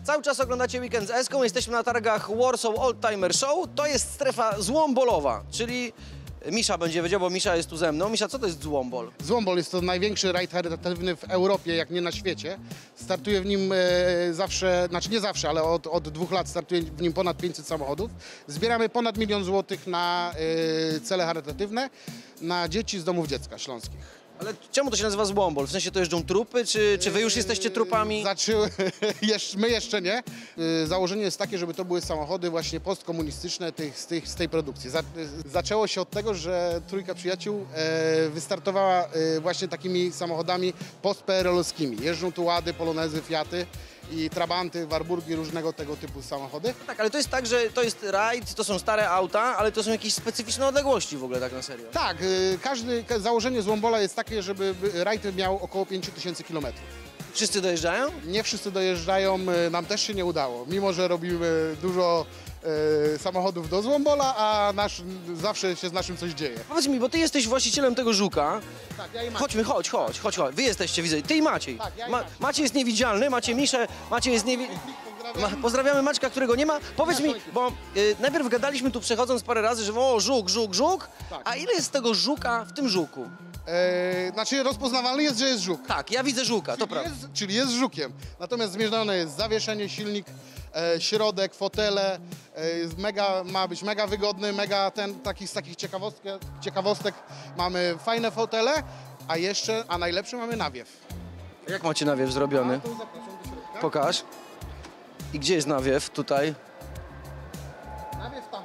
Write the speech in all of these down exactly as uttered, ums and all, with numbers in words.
Cały czas oglądacie Weekend z Eską, jesteśmy na targach Warsaw Oldtimer Show. To jest strefa złombolowa, czyli Misza będzie wiedział, bo Misza jest tu ze mną. Misza, co to jest złombol? Złombol jest to największy rajd charytatywny w Europie, jak nie na świecie. Startuje w nim e, zawsze, znaczy nie zawsze, ale od, od dwóch lat startuje w nim ponad pięćset samochodów. Zbieramy ponad milion złotych na e, cele charytatywne, na dzieci z domów dziecka śląskich. Ale czemu to się nazywa złombol? W sensie to jeżdżą trupy, czy, czy wy już jesteście trupami? Zaczęły, jeszcze, my jeszcze nie. Yy, Założenie jest takie, żeby to były samochody właśnie postkomunistyczne tych, z, tych, z tej produkcji. Za, zaczęło się od tego, że trójka przyjaciół e, wystartowała e, właśnie takimi samochodami post-P R L-owskimi. Jeżdżą tu Łady, Polonezy, Fiaty i Trabanty, Warburgi, różnego tego typu samochody. Tak, ale to jest tak, że to jest rajd, to są stare auta, ale to są jakieś specyficzne odległości w ogóle, tak na serio. Tak, y, każdy, ka- założenie Złombola jest takie, żeby by- rajd miał około pięć tysięcy kilometrów. Wszyscy dojeżdżają? Nie wszyscy dojeżdżają, y, nam też się nie udało, mimo że robimy dużo y, samochodów do Złombola, a nasz, zawsze się z naszym coś dzieje. Powiedz mi, bo ty jesteś właścicielem tego żuka. Tak, ja i Maciej. Chodźmy, chodź, chodź, chodź, chodź. Wy jesteście, widzę. Ty i Maciej. Tak, ja i Ma Maciej. Maciej jest niewidzialny, macie Miszę, Maciej jest niewidzialny. Pozdrawiam. Pozdrawiamy Maćka, którego nie ma. Powiedz mi, bo y, najpierw gadaliśmy tu przechodząc parę razy, że o, żuk, żuk, żuk. Tak. A ile jest tego żuka w tym żuku? E, znaczy rozpoznawalny jest, że jest żuk. Tak, ja widzę żuka, to Czyli prawda. jest, czyli jest żukiem. Natomiast zmierzone jest zawieszenie, silnik, e, środek, fotele. E, jest mega, ma być mega wygodny, mega ten, taki, z takich ciekawostek, ciekawostek mamy fajne fotele, a jeszcze, a najlepszy mamy nawiew. Jak macie nawiew zrobiony? Tu zapraszam do środka. Pokaż. I gdzie jest nawiew? Tutaj. Nawiew tam.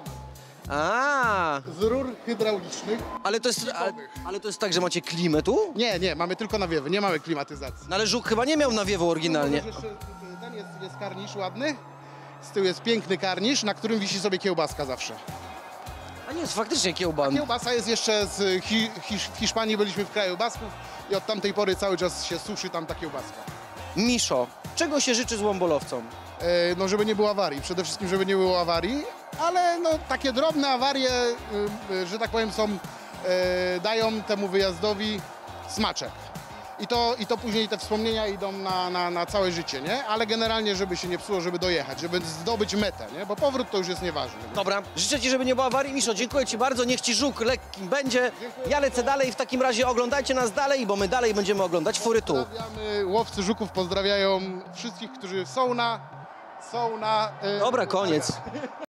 A, Z rur hydraulicznych. ale to jest, ale, ale to jest tak, że macie klimę tu? Nie, nie, mamy tylko nawiewy, nie mamy klimatyzacji. No ale żuk chyba nie miał nawiewu oryginalnie. Możesz jeszcze- Ten jest, jest karnisz ładny. Z tyłu jest piękny karnisz, na którym wisi sobie kiełbaska zawsze. A nie, jest faktycznie kiełban. Kiełbasa jest jeszcze z Hi Hisz w Hiszpanii, byliśmy w kraju Basków i od tamtej pory cały czas się suszy tam ta kiełbaska. Miszo, czego się życzy złombolowcom? E, no żeby nie było awarii, przede wszystkim żeby nie było awarii, ale no takie drobne awarie, y, y, że tak powiem są, e, dają temu wyjazdowi smaczek. I to, I to później te wspomnienia idą na, na, na całe życie, nie? Ale generalnie, żeby się nie psuło, żeby dojechać, żeby zdobyć metę, nie? Bo powrót to już jest nieważny. Dobra, życzę ci, żeby nie było awarii. Miszo, dziękuję ci bardzo, niech ci żuk lekkim będzie. Ja lecę dalej, w takim razie oglądajcie nas dalej, bo my dalej będziemy oglądać fury tu. Pozdrawiamy, łowcy żuków pozdrawiają wszystkich, którzy są na... Są na... e, Dobra, koniec.